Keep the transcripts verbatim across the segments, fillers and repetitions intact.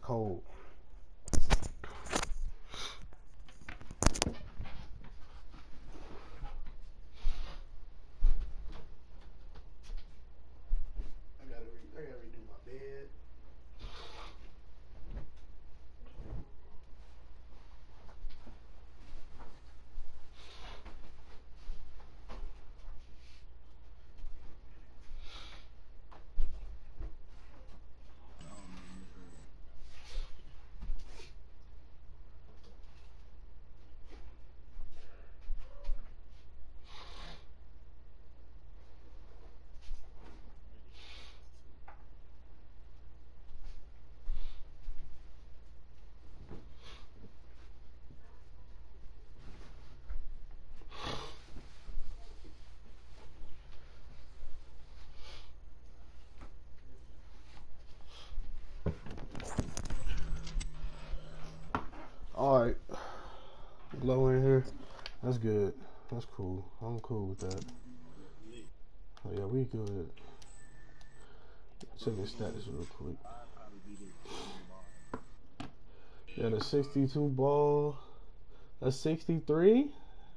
cold. I gotta, re I gotta redo my bed. All right, glow in here. That's good. That's cool. I'm cool with that. Oh, yeah, we good. Check his status real quick. Yeah, the sixty-two ball. That's sixty-three.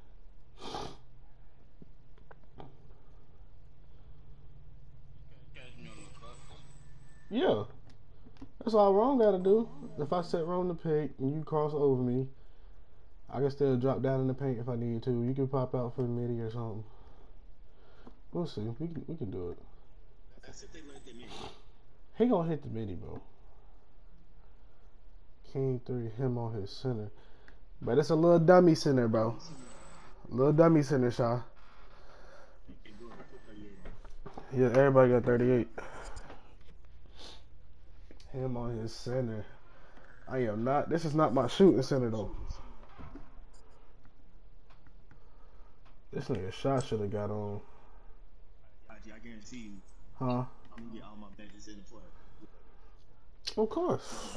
Yeah, that's all Ron gotta do. If I set Ron the pick and you cross over me, I can still drop down in the paint if I need to. You can pop out for the midi or something. We'll see. We can we can do it. He gonna hit the midi, bro. King three, him on his center. But it's a little dummy center, bro. Little dummy center, Shaw. Yeah, everybody got thirty-eight. Him on his center. I am not. This is not my shooting center, though. This nigga shot should have got on. Huh? Of course.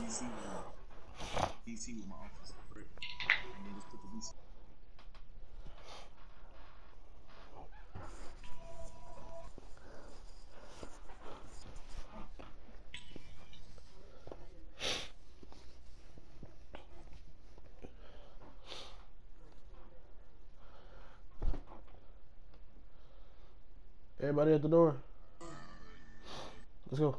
Everybody at the door. Let's go.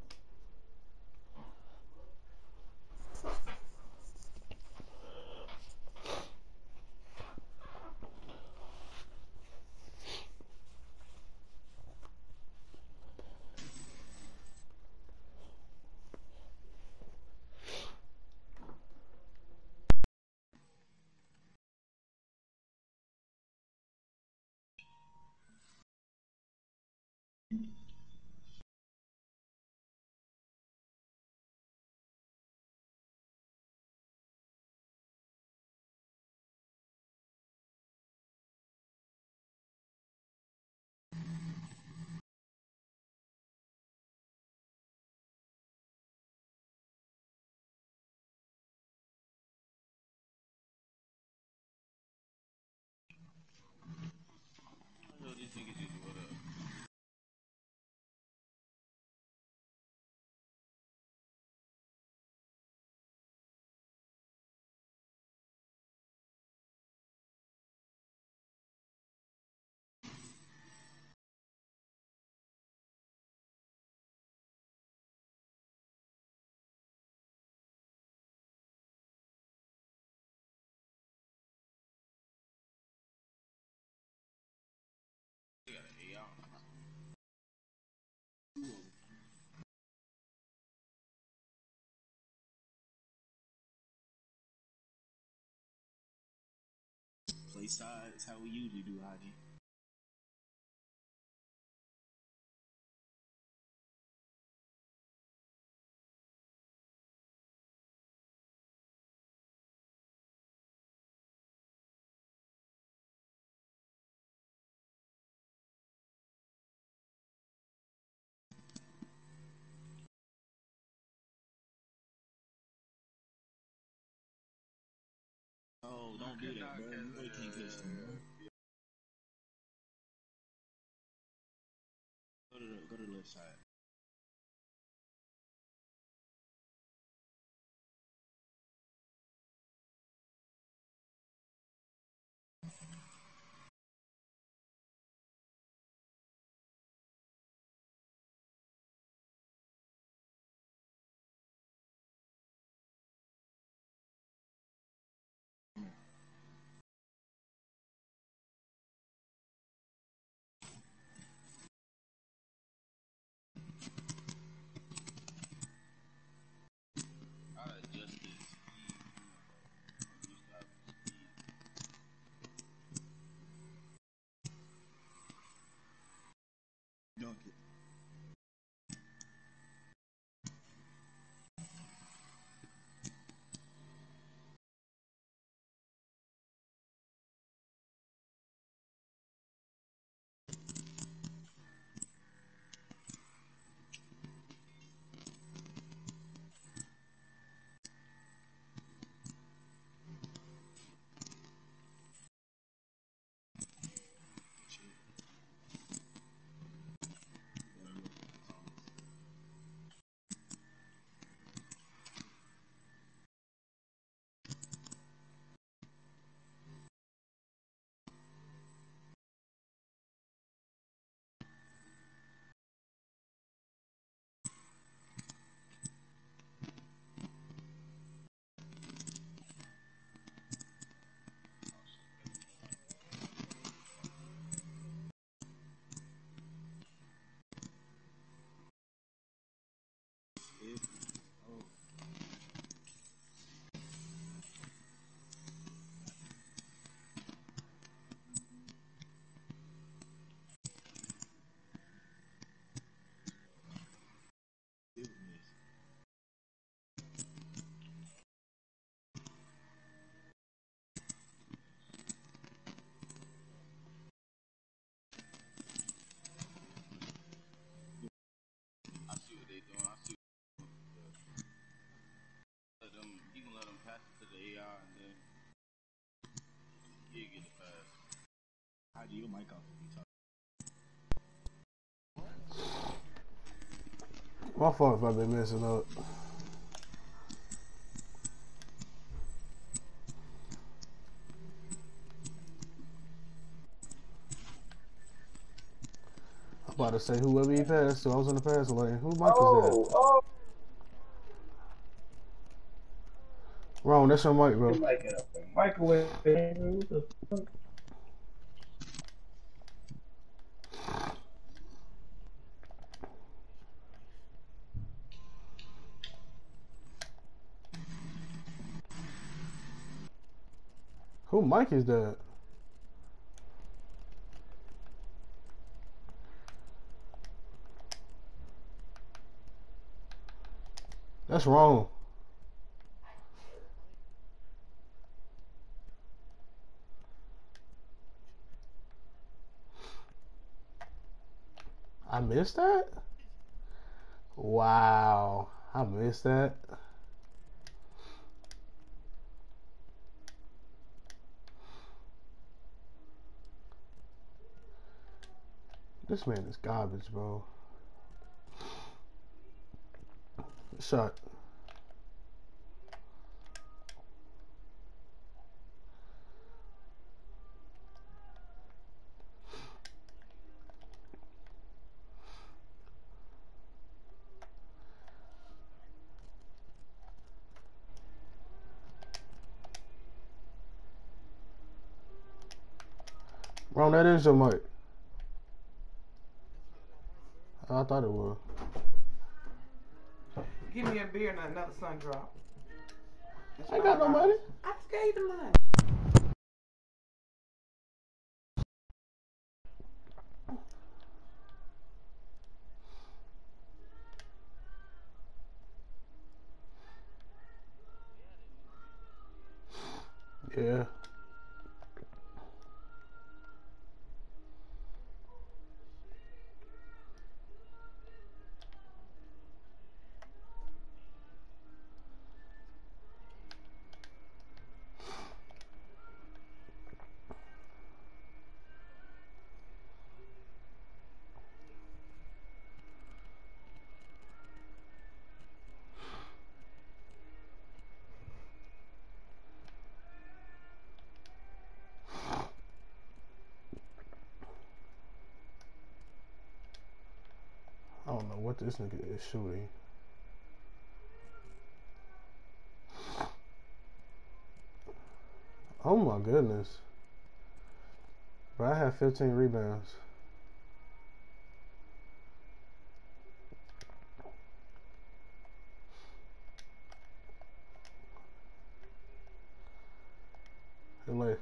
Play sides how we usually do, I D. Oh, don't do that, bro. You know you can't catch them, bro. Go to the, go to the left side. Fuck it. It, oh, it was missed. I see what they doing. I see. Let them, you can let them pass it to the A I and then you get the pass. How do your mic off if you talk? My fault if I've been messing up. I'm about to say whoever he passed to, I was in the passing lane. Who mic is that? Oh, oh, Wrong, that's your mic, bro. your mic up. Microwave. What the fuck? Who mic is that? That's wrong. I missed that? Wow. I missed that. This man is garbage, bro. Shot. Wrong, that is your mic. I thought it was. Give me a beer and another sun drop. That's I ain't got no five money. dollars. I just gave the money. Yeah. I don't know what this nigga is shooting. Oh my goodness. But I have fifteen rebounds. Like,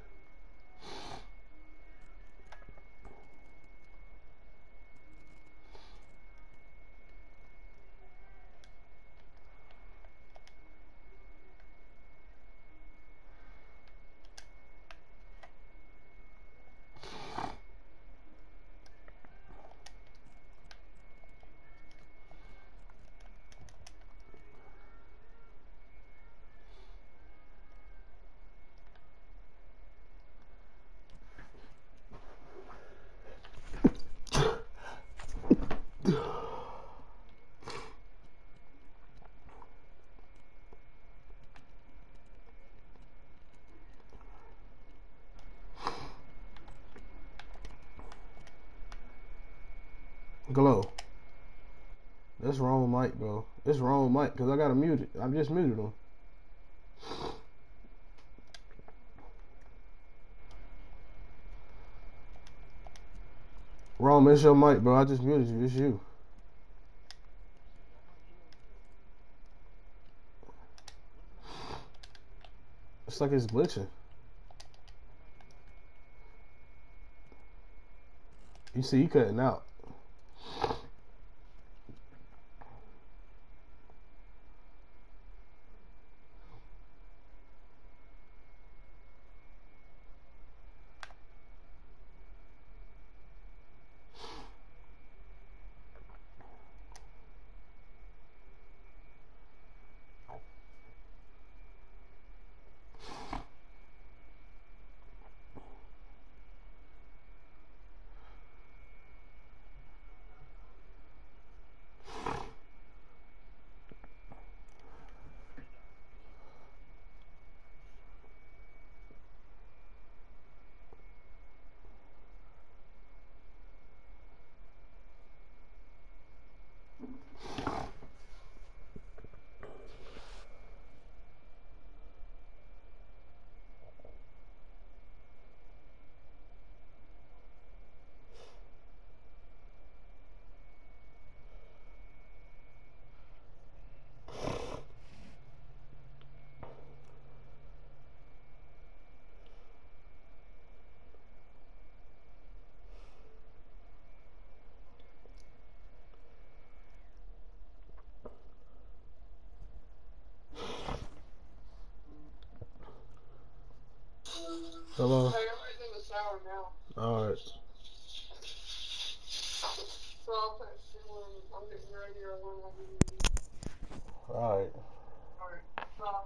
Glow. That's wrong mic, bro. It's wrong mic because I got to mute it. I just muted him. Wrong, it's your mic, bro. I just muted you. It's you. It's like it's glitching. You see, you cutting out. Hello. Hey, everybody's in the shower now. All right. So I'll text you when I'm getting ready or when I'm getting ready. All right. Alright, bye.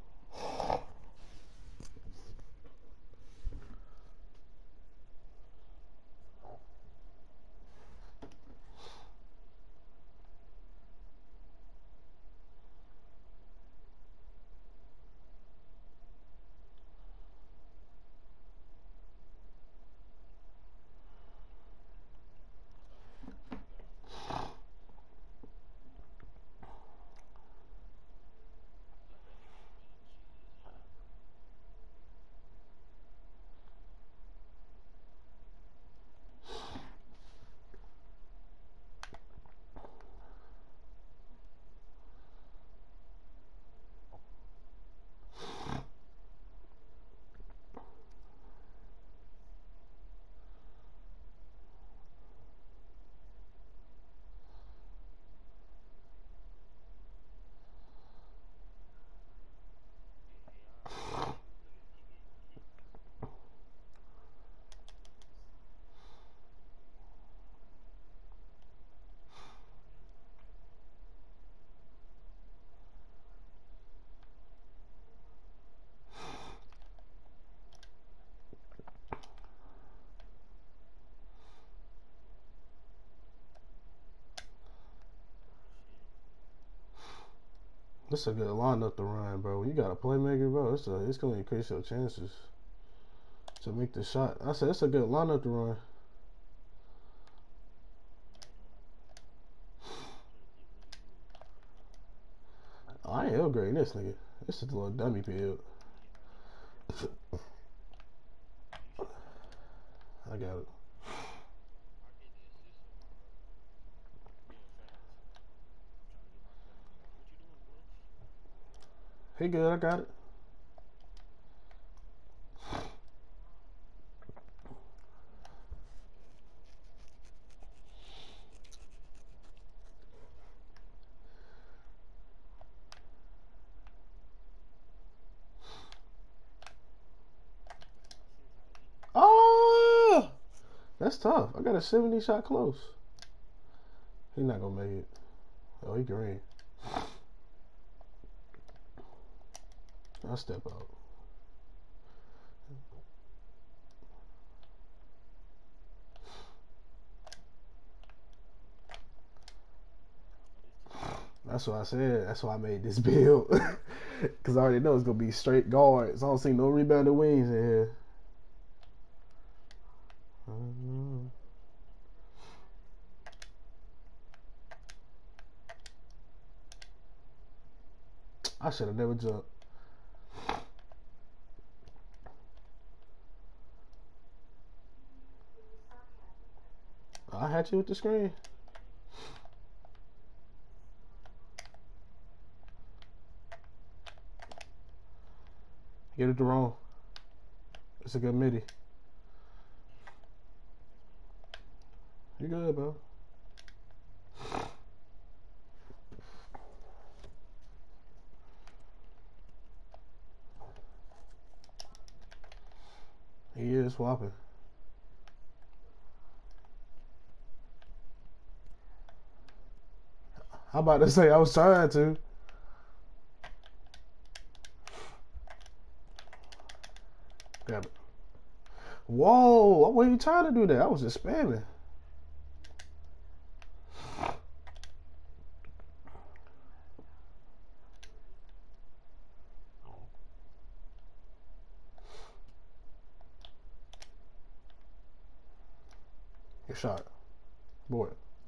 This is a good lineup to run, bro. When you got a playmaker, bro, it's a, it's gonna increase your chances to make the shot. I said it's a good lineup to run. Oh, I ain't upgrading this nigga. This is a little dummy build. I got it. He good, I got it. Oh, that's tough. I got a seventy shot close. He not gonna make it. Oh, he green. I'll step out. That's what I said. That's why I made this build. Because I already know it's going to be straight guards. I don't see no rebounded wings in here. I should have never jumped. I had you with the screen. Get it to wrong. It's a good midi. You good, bro? He is swapping. I'm about to say I was trying to. Grab it. Whoa! I wasn't trying to do that. I was just spamming. Good shot. Boy.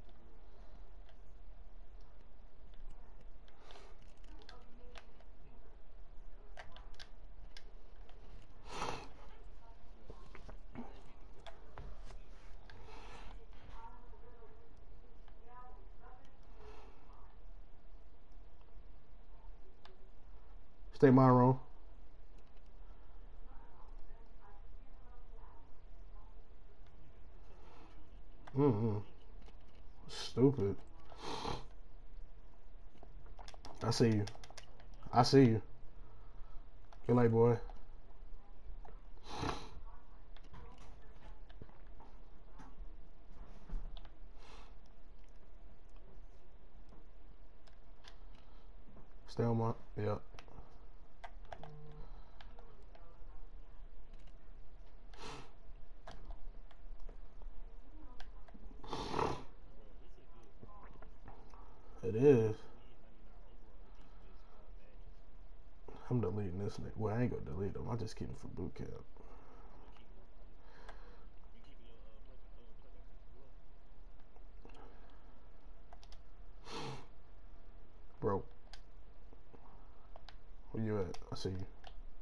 Stay my room. Mm-hmm. Stupid. I see you. I see you. Good night, boy. Stay on my. Yep. It is. I'm deleting this nigga. Well, I ain't gonna delete him. I just keep him for boot camp. Bro. Where you at? I see you.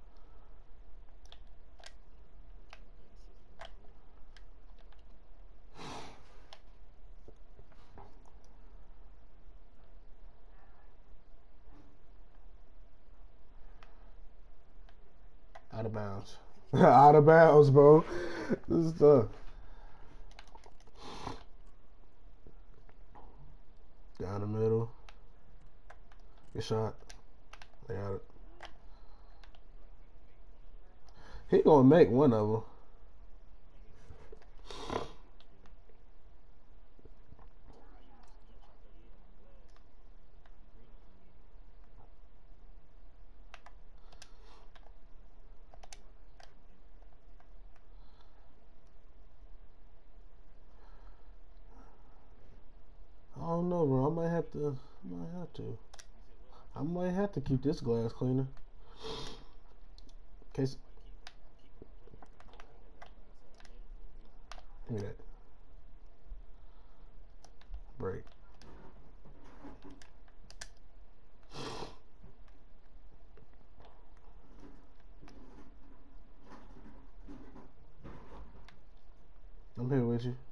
Out of bounds. Out of bounds, bro. This is tough. Down the middle. Good shot. They got it. He gonna make one of them. I don't know, bro. I might have to. I might have to. I might have to keep this glass cleaner. Case. Give me that. Break. I'm here with you.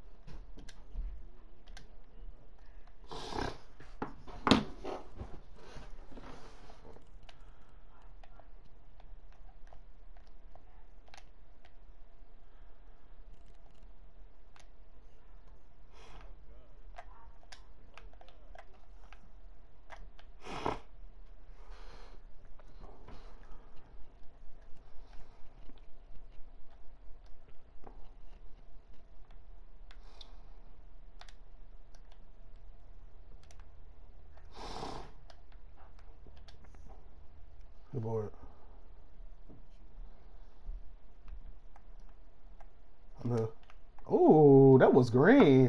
Good board. I'm here. Oh, that was green.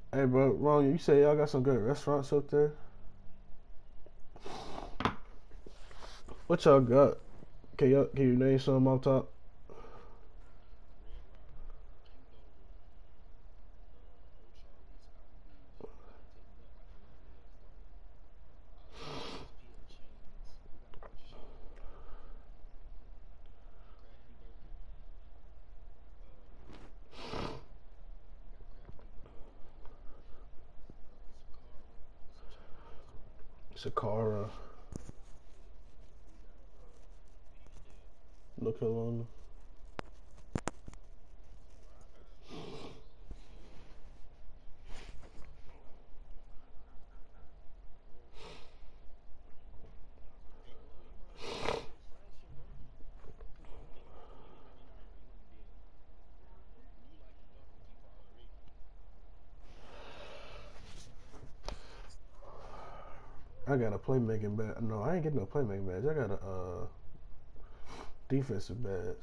Hey, bro, Ron, you say y'all got some good restaurants up there? What y'all got? Can you can you name some off top? Sakara, Look Alone. I got a playmaking badge. No, I ain't getting no playmaking badge. I got a uh, defensive badge.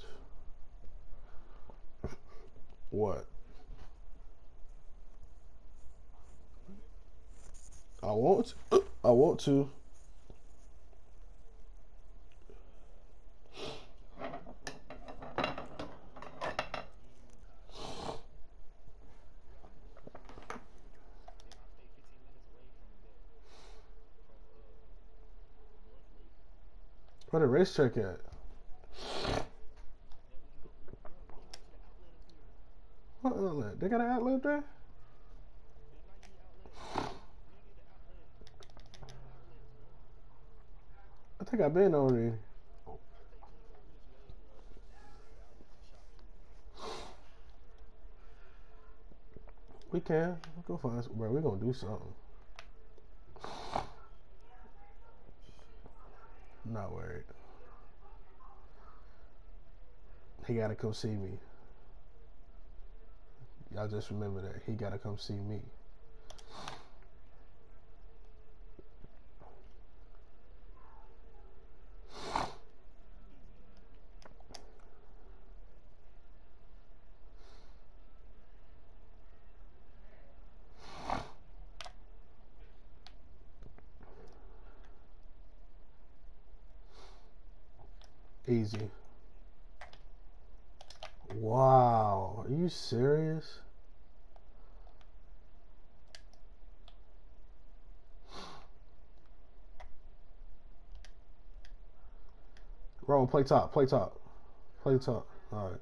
What? I want to. I want to. Where the racetrack at? What outlet? They got an outlet there? I think I've been already. We can. We'll go find some. Bro, we gonna do something. Not worried. He gotta come see me. Y'all just remember that. He gotta come see me. Easy. Wow. Are you serious? Roll, play top, play top. Play top. Alright.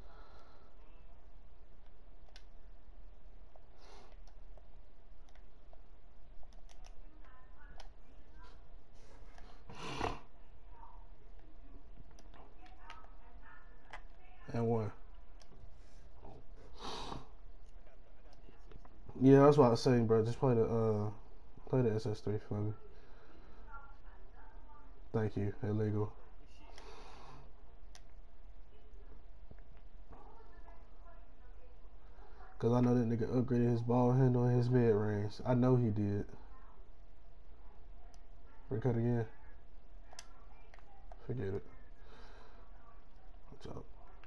And one. Yeah, that's what I was saying, bro. Just play the uh play the S S three for me. Thank you. Illegal. Cause I know that nigga upgraded his ball handle and his mid range. I know he did. Recut again. Forget it. Watch out.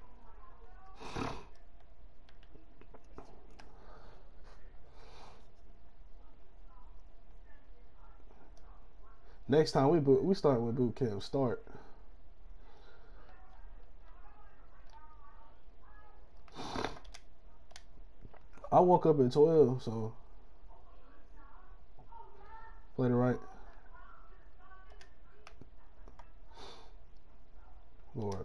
Next time we boot, we start with boot camp. Start. I woke up at twelve, so play the right. Lord.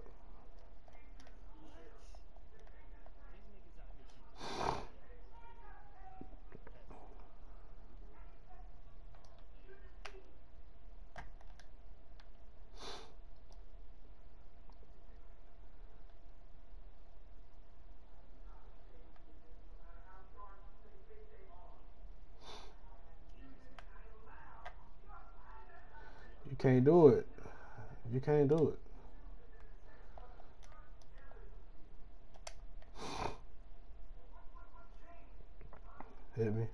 You can't do it. You can't do it. Hit me.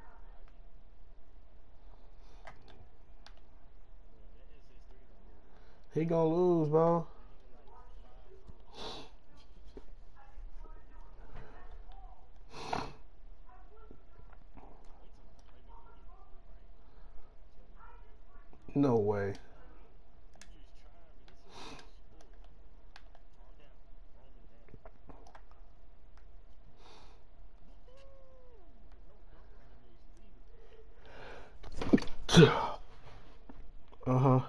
He gonna lose, bro. No way. Uh-huh.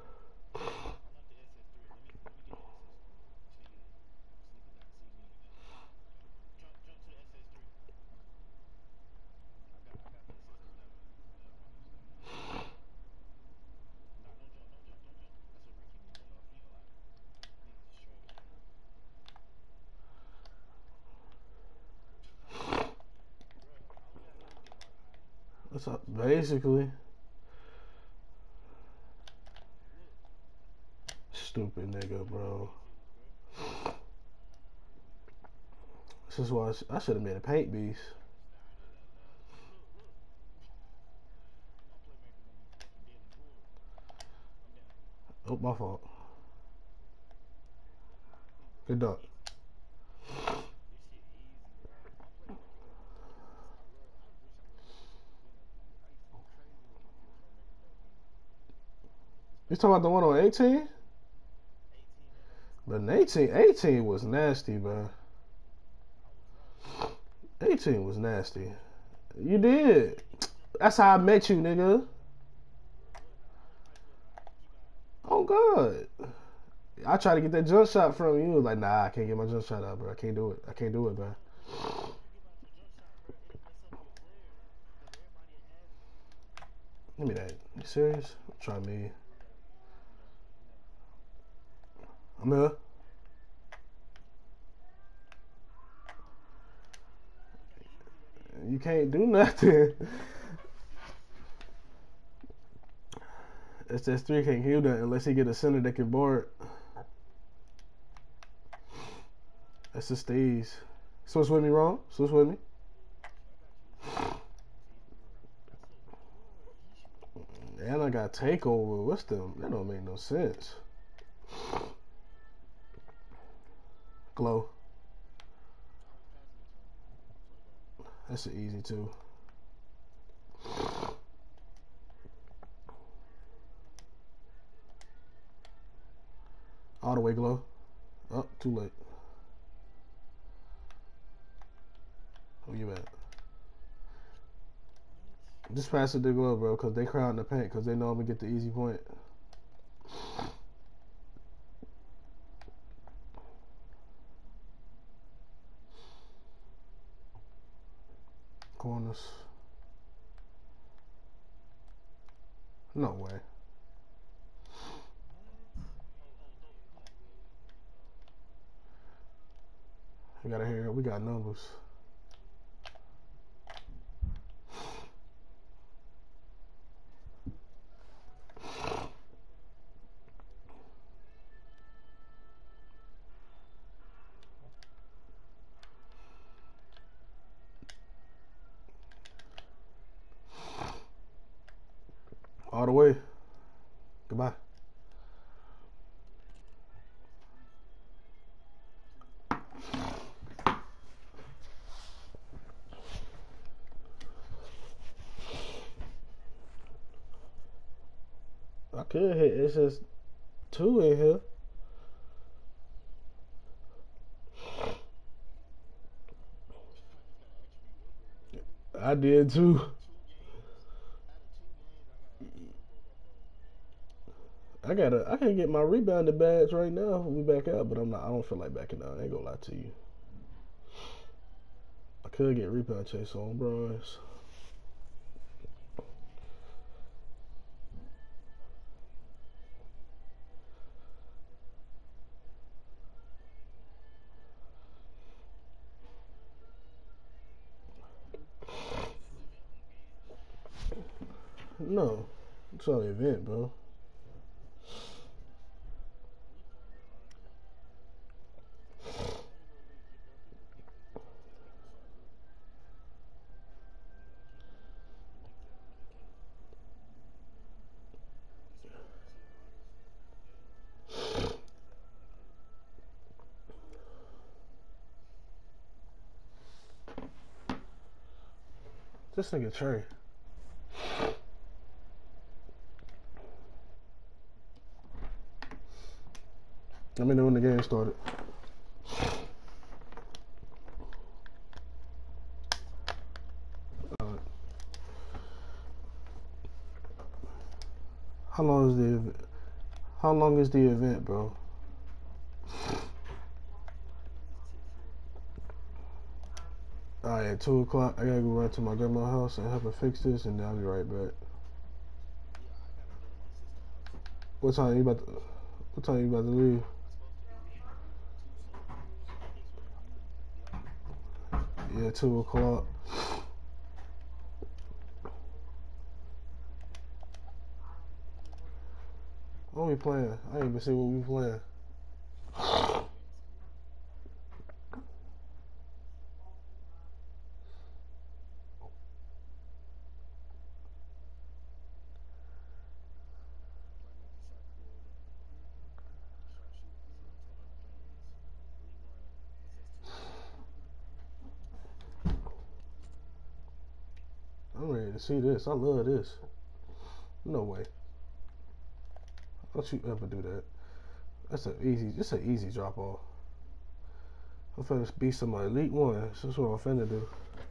That's up, basically. Stupid nigga, bro. This is why I should have made a paint beast. Oh, my fault. Good dog. You talking about the one on eighteen? But eighteen, eighteen was nasty, bro. eighteen was nasty. You did. That's how I met you, nigga. Oh, God. I tried to get that jump shot from you. You was like, nah, I can't get my jump shot out, bro. I can't do it. I can't do it, bro. Give me that. You serious? Try me. I'm here. You can't do nothing. S S three can't do nothing unless he get a center that can board. That's the stage. Switch with me, wrong? Switch with me. And I got takeover. What's them? That don't make no sense. Glow. That's an easy two. All the way, Glow. Oh, too late. Who you at? Just pass it to Glow, bro, because they crowd in the paint because they know I'm going to get the easy point. Corners. No way. We got to hear it. We got numbers. All the way. Goodbye. I could hit S S two in here. I did too. I gotta, I can get my rebounded badge right now if we back out, but I'm not. I don't feel like backing out. I ain't gonna lie to you. I could get rebound chase on bronze. No, it's on the event, bro. This nigga Trey. Let me know when the game started. Uh, how long is the event? How long is the event, bro? Alright, at two o'clock, I gotta go right to my grandma's house and help her fix this, and then I'll be right back. What time you about to, what time you about to leave? Yeah, two o'clock. What we playing? I ain't even see what we playing. I'm ready to see this. I love this. No way. Don't you ever do that. That's an easy, just an easy drop off. I'm finna be some elite one. That's what I'm finna do.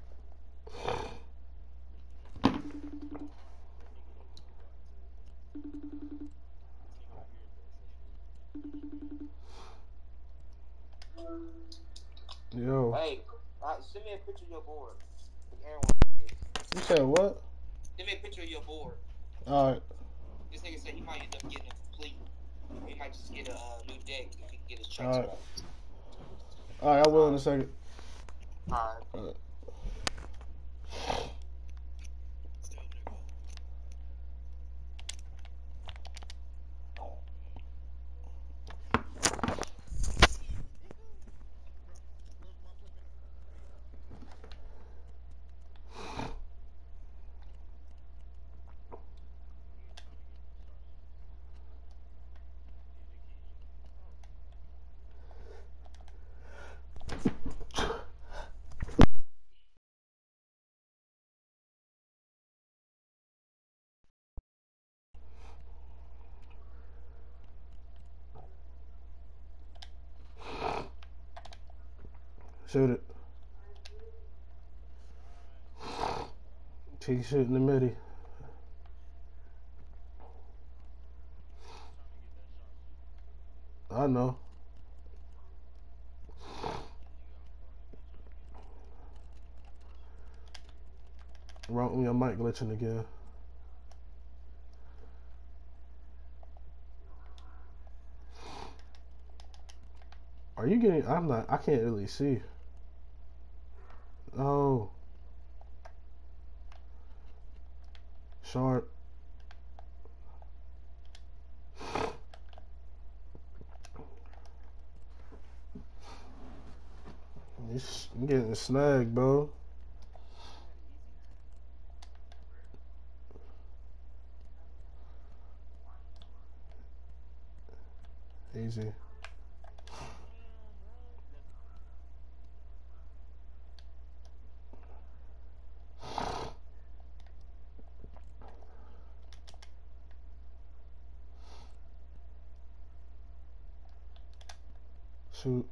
Yo. Hey, uh, send me a picture of your board. You said what? Send me a picture of your board. Alright. This nigga said he might end up getting a complete. He might just get a uh, new deck if he can get his checks Alright. back. Alright, I will in a second. Alright. Alright. Shoot it. Take shit in the middle. I know. Wrong, your mic glitching again. Are you getting? I'm not. I can't really see. Oh. Sharp. I'm getting snagged, bro. Easy. Shoot.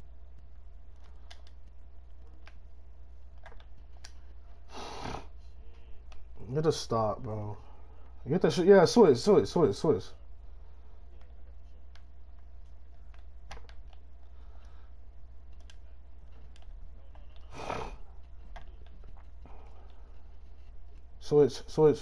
Get a stop, bro. Get the shit. Yeah, switch, switch, switch, switch. Switch, switch.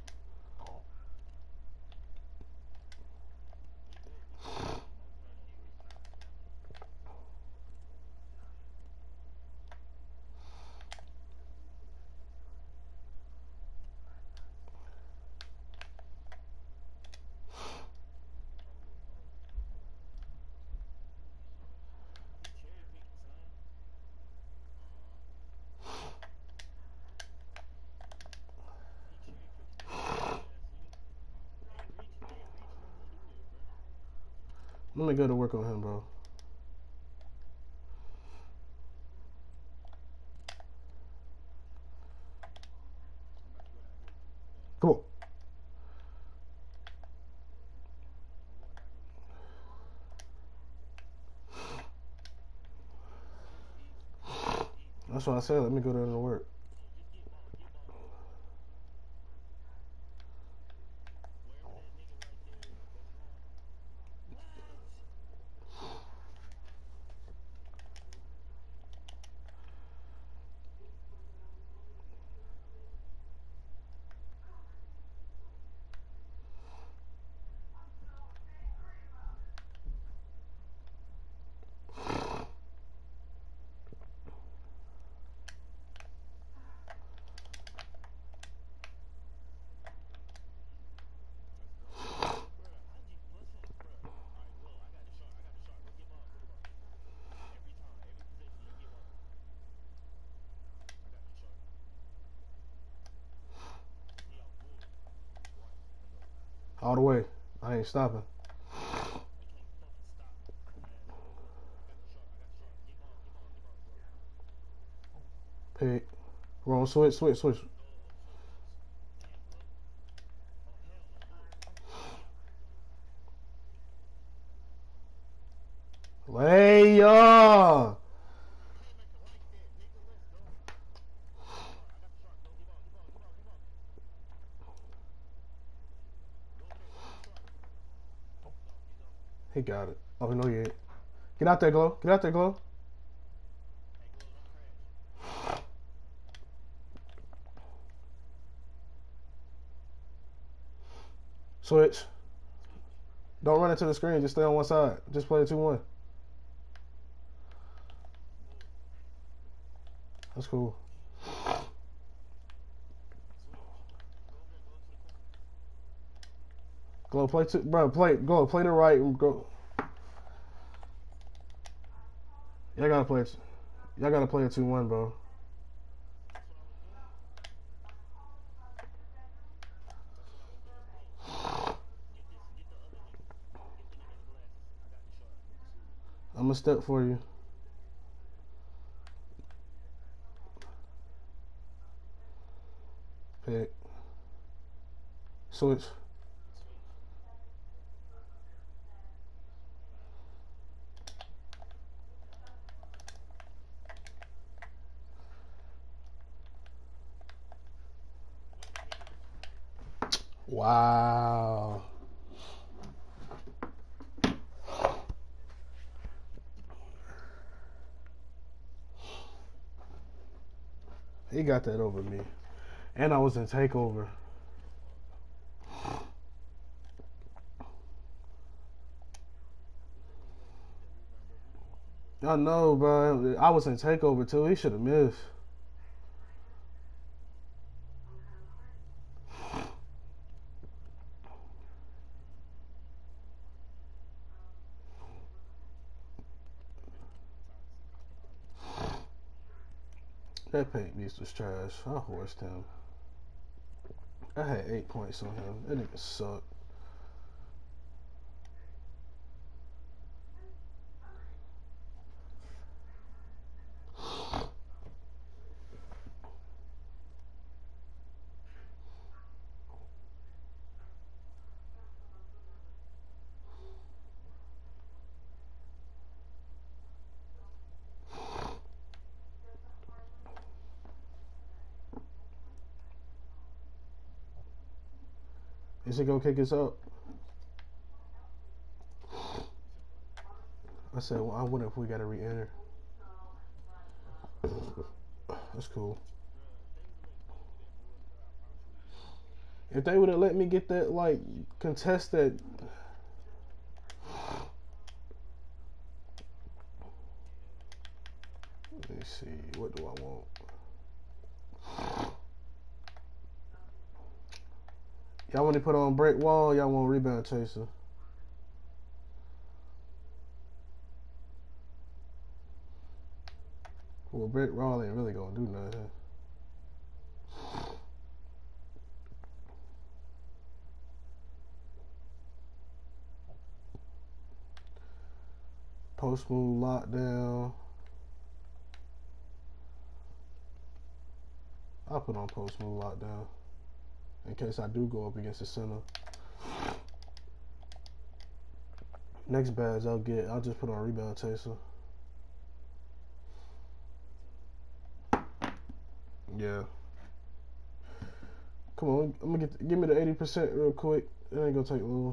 Let me go to work on him, bro. Come on. That's what I said. Let me go there to work. All the way. I ain't stopping. Pick. Wrong switch, switch, switch. Leia! He got it. Oh, no, he ain't. Get out there, Glow. Get out there, Glow. Switch. Don't run into the screen. Just stay on one side. Just play two one. That's cool. Glow, play two. Bro, play. Go. Play the right. Go. Y'all gotta play it. Y'all gotta play a two one, bro. I'm gonna step for you. Pick. Switch. Wow. He got that over me. And I was in takeover. I know, bro. I was in takeover too. He should have missed. That paint beast was trash. I horsed him. I had eight points on him. That nigga sucked. Is he gonna kick us up? I said, well, I wonder if we gotta re-enter. That's cool. If they would have let me get that, like, contest that. Let me see. What do I want? Y'all want to put on break wall? Y'all want rebound chaser? Well, break wall ain't really gonna do nothing. Post move lockdown. I'll put on post move lockdown in case I do go up against the center. Next badge I'll get, I'll just put on rebound chaser. Yeah. Come on, I'm gonna get give me the eighty percent real quick. It ain't gonna take long.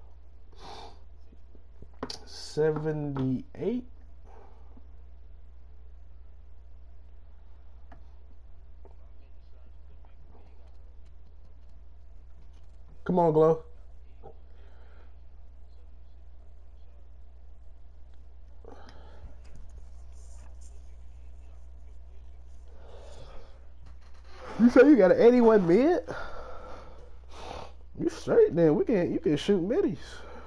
seventy-eight. Come on, Glow. You say you got an eighty-one mid? You straight then. We can you can shoot middies.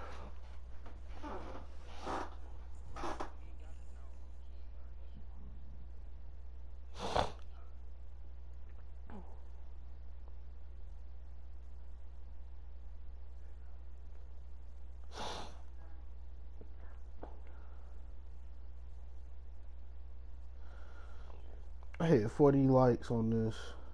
I hit forty likes on this.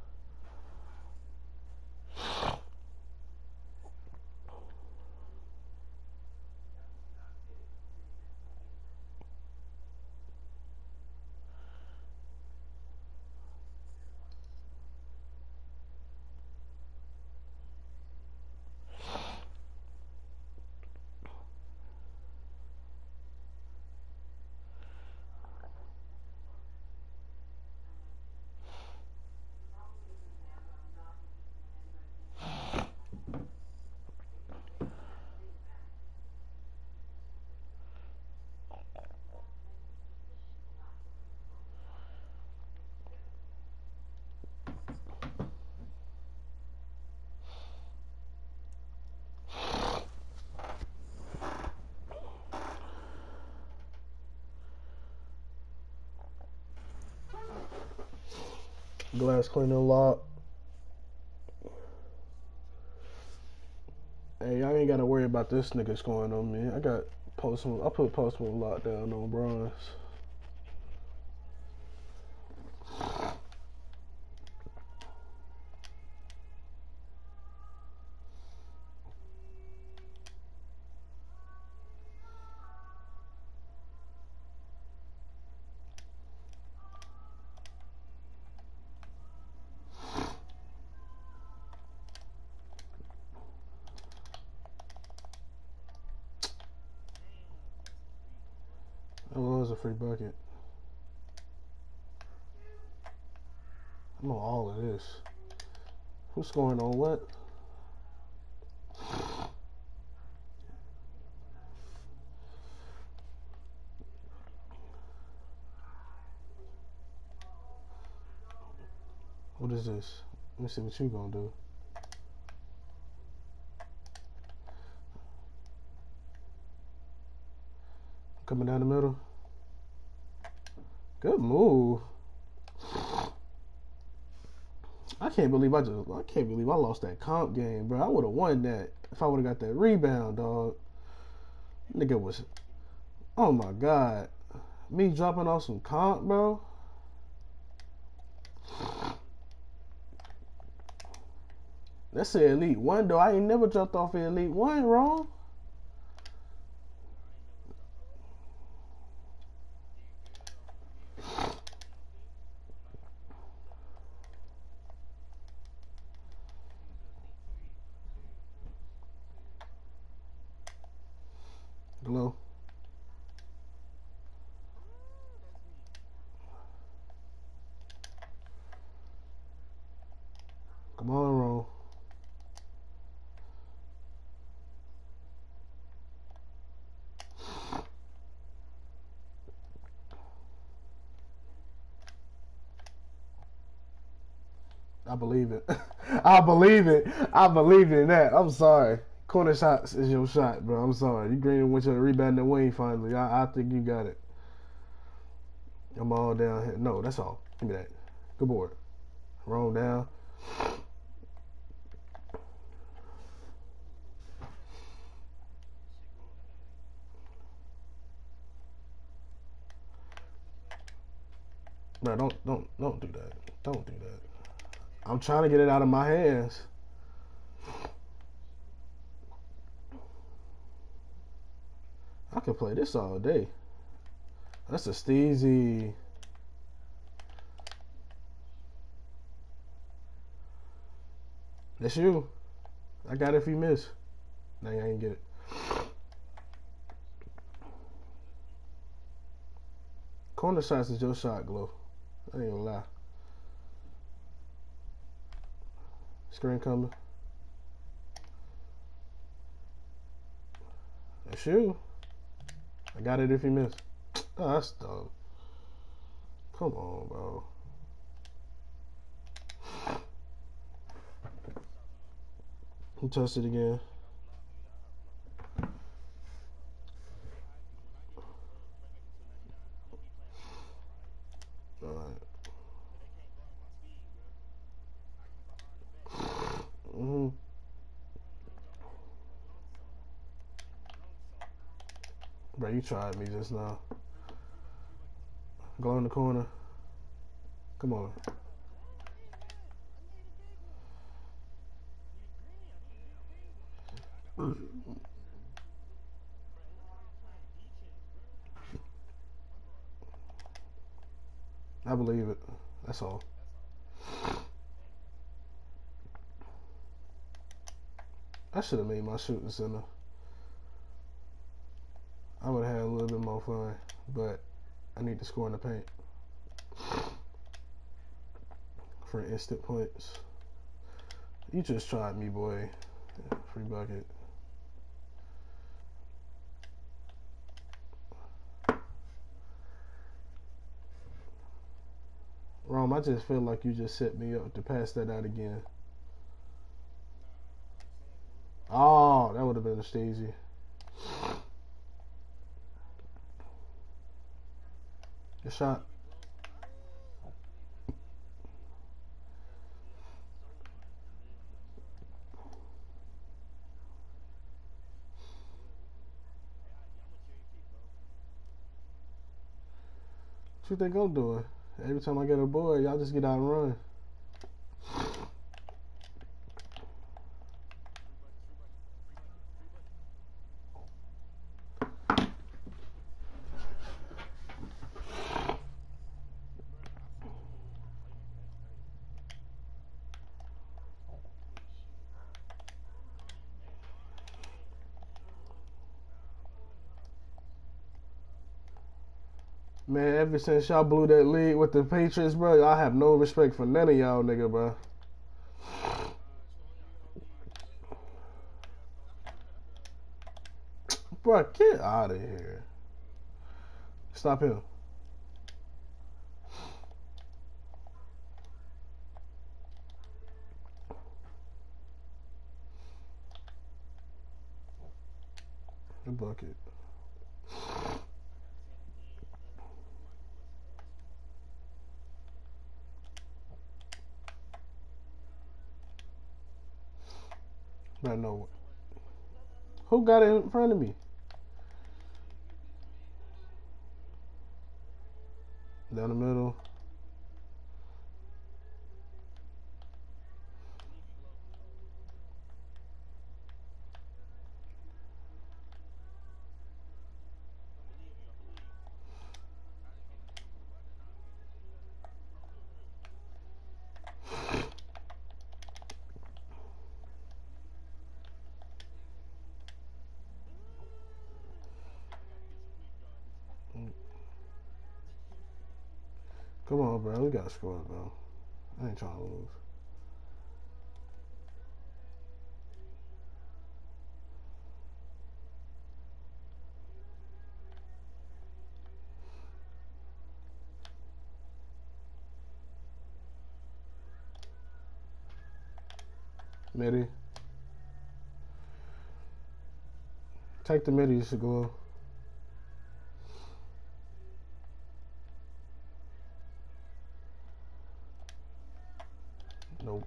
Glass cleaner lock. Hey, y'all ain't gotta worry about this nigga scoring on me. I got post. I put post move lockdown on bronze. That was a free bucket. I'm on all of this. Who's scoring on what? What is this? Let me see what you gonna do. Coming down the middle. Good move. I can't believe I just I can't believe I lost that comp game, bro. I would have won that if I would have got that rebound, dog. Nigga was, oh my god, me dropping off some comp, bro. That's the Elite One, though. I ain't never dropped off the Elite One, wrong. Hello. Come on, Ron. I believe it. I believe it. I believe in that. I'm sorry. Corner shots is your shot, bro. I'm sorry. You green went to the rebound and wing finally. I, I think you got it. I'm all down here. No, that's all. Give me that. Good board. Roll down. Bro, don't don't don't do that. Don't do that. I'm trying to get it out of my hands. I can play this all day. That's a Steezy. That's you. I got it if you miss. Nah, I ain't get it. Corner shots is your shot, Glow. I ain't gonna lie. Screen coming. That's you. I got it if you miss. Oh, that's dumb. Come on, bro. He touched it again. Alright. Mm-hmm. Bro, you tried me just now. Go in the corner. Come on. I believe it. That's all. I should have made my shooting center. I would have had a little bit more fun, but I need to score in the paint for instant points. You just tried me, boy. Free bucket. Rom, I just feel like you just set me up to pass that out again. Oh, that would have been a Stacey. Good shot. What you think I'm doing? Every time I get a board, y'all just get out and run. Man, ever since y'all blew that lead with the Patriots, bro, I have no respect for none of y'all, nigga, bro. Bro, get out of here. Stop him. The bucket. Bro, no. Who got it in front of me? Down the middle. Come on, bro. We gotta score, bro. I ain't trying to lose. Midi. Take the midi, you should go. Nope.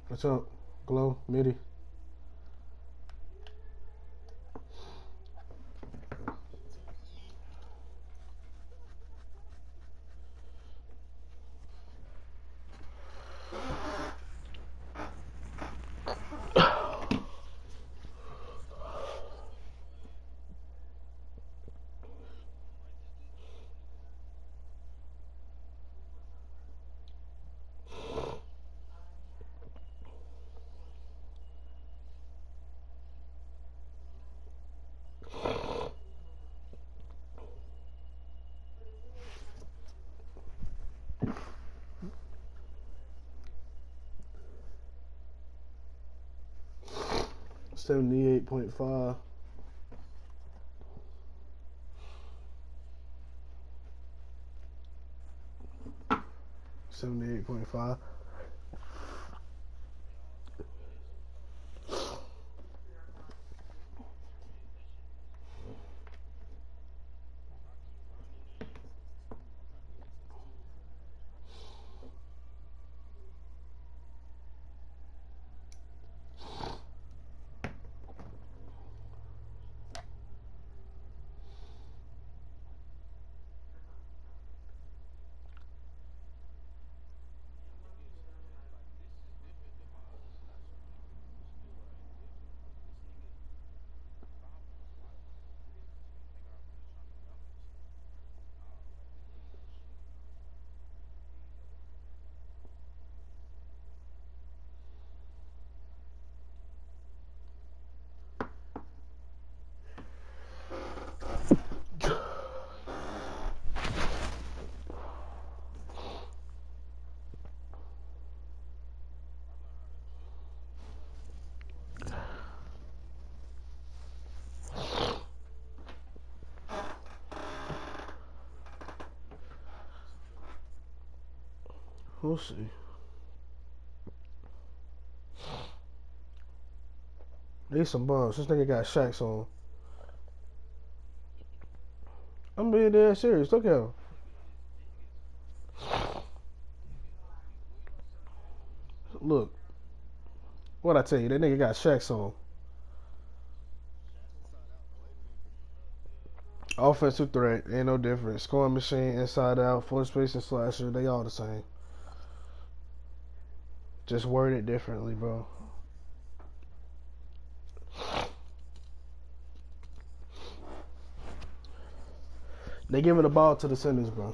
What's up? Glow, Midi. Seventy-eight point five. Seventy-eight point five. We'll see. These some bums. This nigga got Shaqs on. I'm being dead serious. Look at him. Look. What I tell you, that nigga got Shaqs on. Offensive threat, ain't no different. Scoring machine, inside out, full space and slasher, they all the same. Just word it differently, bro. They giving the ball to the centers, bro.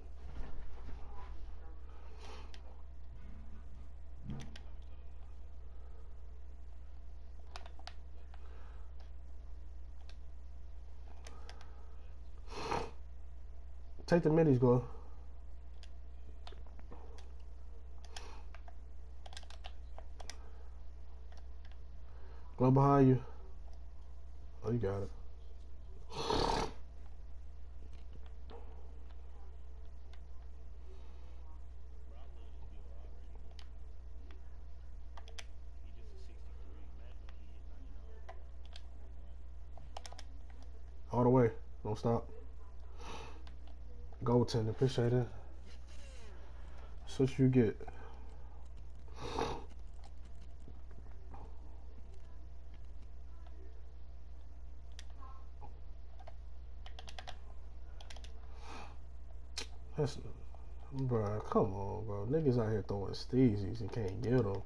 Take the middies, Glow. Glow behind you. Oh, you got it. All the way. Don't stop. Goaltender. Appreciate it. That's what you get. That's, bro, come on, bro. Niggas out here throwing steezies and can't get them.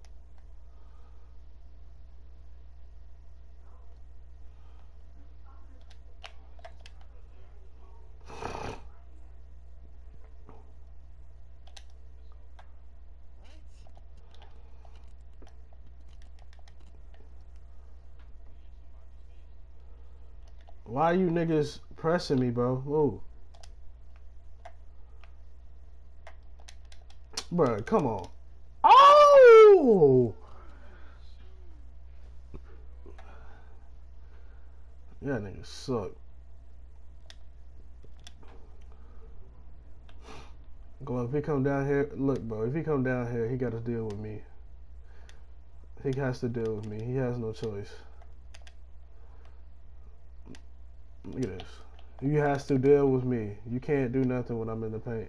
Why are you niggas pressing me, bro? Move. Bro, come on. Oh! Yeah, niggas suck. Go, if he come down here, look, bro, if he come down here, he got to deal with me. He has to deal with me. He has no choice. Look at this. You has to deal with me. You can't do nothing when I'm in the paint.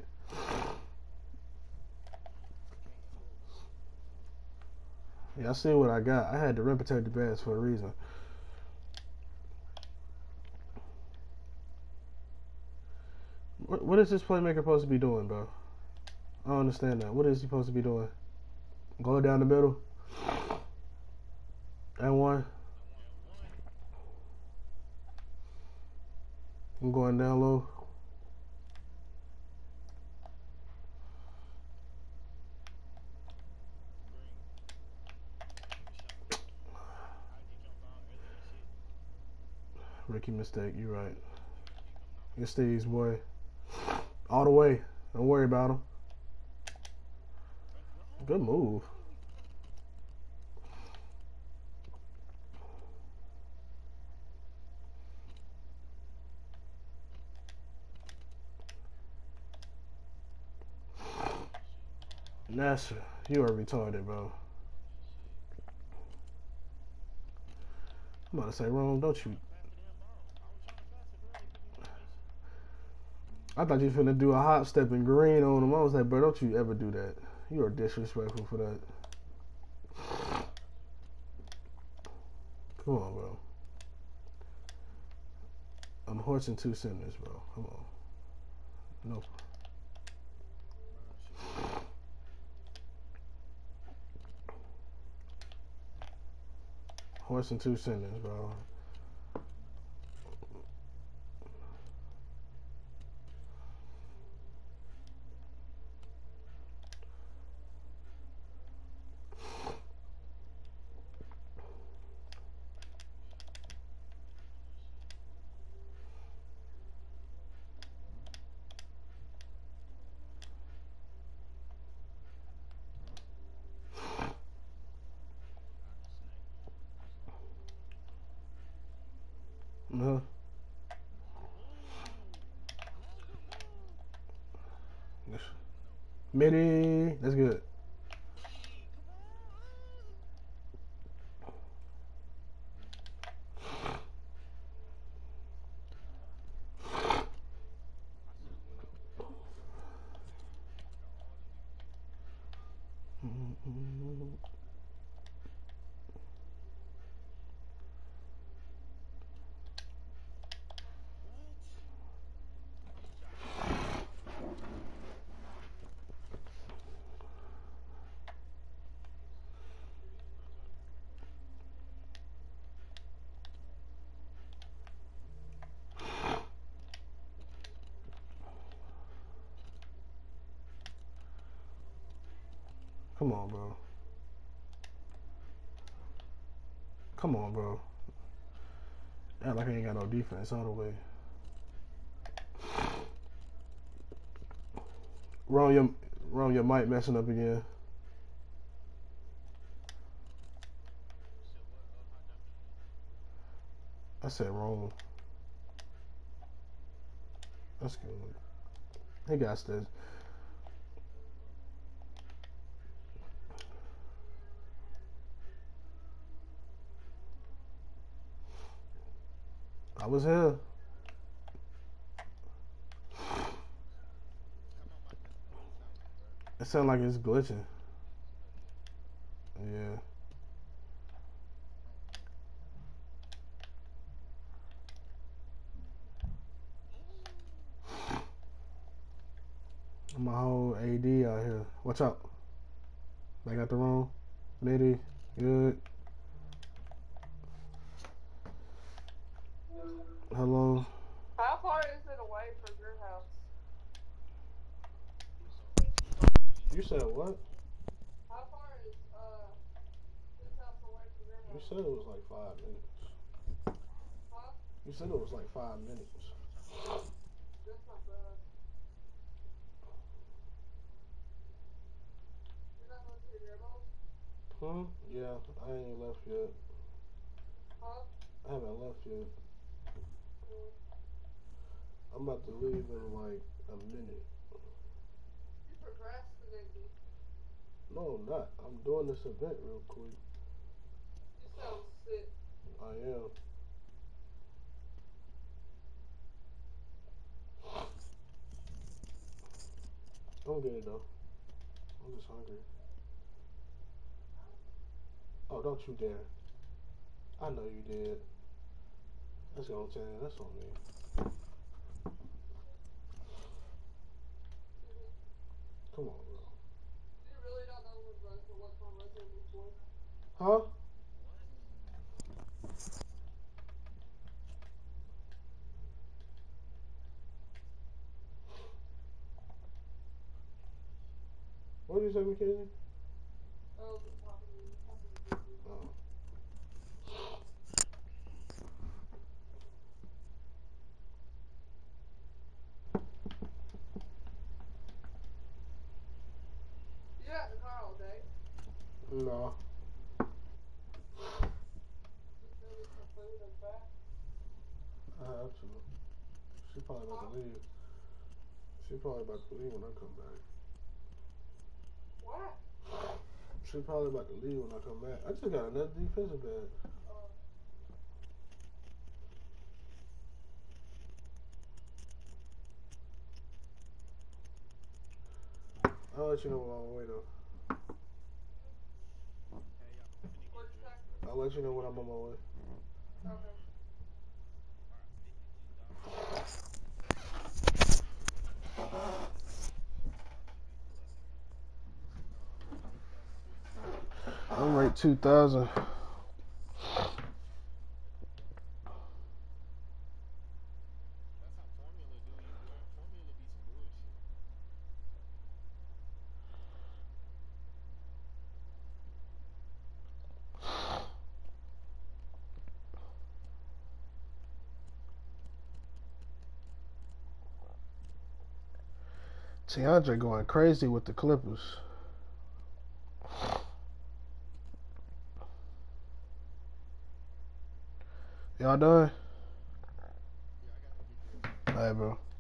Yeah, I see what I got. I had to reputate the best for a reason. What, what is this playmaker supposed to be doing, bro? I don't understand that. What is he supposed to be doing? Go down the middle. And one. I'm going down low. Rookie mistake. You right. It's Steve's boy. All the way. Don't worry about him. Good move. Nasser, you are retarded, bro. I'm about to say, Rome, don't you? I thought you was finna do a hop step and green on him. I was like, bro, don't you ever do that. You are disrespectful for that. Come on, bro. I'm horsing two centers, bro. Come on. No. Horsing two centers, bro. Uh-huh. Midi, that's good. Come on, bro. Come on, bro. Act like I ain't got no defense all the way. Wrong your, wrong your mic messing up again. I said wrong. That's good. He got this. I was here. It sounds like it's glitching. Yeah. My whole A D out here. Watch out. Back out the room. Midi. Good. Hello. How far is it away from your house? You said what? How far is uh his house away from your You house? said it was like five minutes. Huh? You said it was like five minutes. That's not bad. You're not going to your grandma's? Hmm? Yeah, I ain't left yet. Huh? I haven't left yet. Mm. I'm about to leave in like a minute. You procrastinating. No, I'm not. I'm doing this event real quick. You sound sick. I am. I'm good though. I'm just hungry. Oh, don't you dare. I know you did. That's what I'm saying. That's on me. Come on, bro. You really don't know what's Res- what's on Resident Evil four? Huh? What did you say, Mackenzie? I was talking to you. Talking to you. Oh. You at the car all day? No. You still need some food and back? I have to. She probably about to leave. She probably about to leave when I come back. What? She probably about to leave when I come back. I just got another defensive bag. Uh, I'll let you know when I'm on my way though. what'd you say? I'll let you know when I'm on my way. Okay. I'm right two thousand. Tiandre going crazy with the Clippers. Y'all done? Alright, bro.